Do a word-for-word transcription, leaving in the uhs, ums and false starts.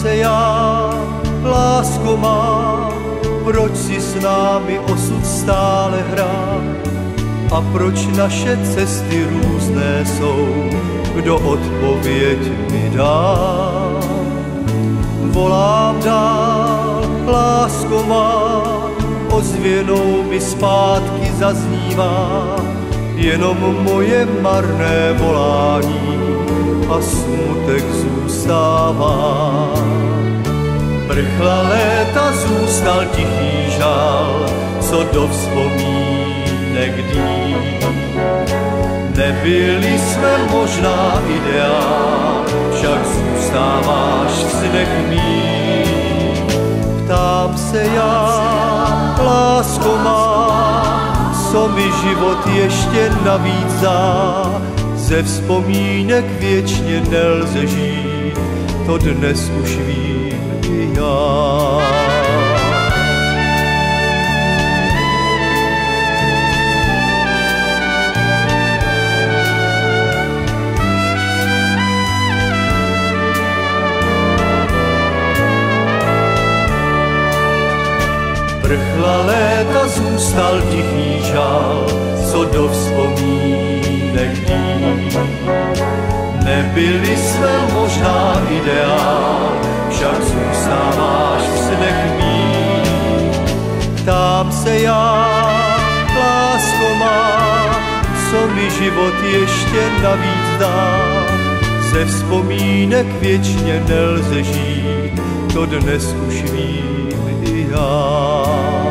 se já, lásko má, proč si s námi osud stále hrá a proč naše cesty různé jsou, kdo odpověď mi dá. Volám dál, lásko má, ozvěnou mi zpátky zaznívá jenom moje marné volání a smutek zůstává. Prchla léta, zůstal tichý žál, co do vzpomínek dní. Nebyli jsme možná ideál, však zůstáváš v snech mých. Ptám se já, lásko má, co mi život ještě navíc dá. Ze vzpomínek věčně nelze žít, to dnes už vím i já. Prchla léta, zůstal tichý žál, co do vzpomínek dní. Nebyli jsme možná ideál, však zůstáváš v snech mých. Ptám se já, lásko má, co mi život ještě navíc dá. Ze vzpomínek věčně nelze žít, to dnes už vím i já.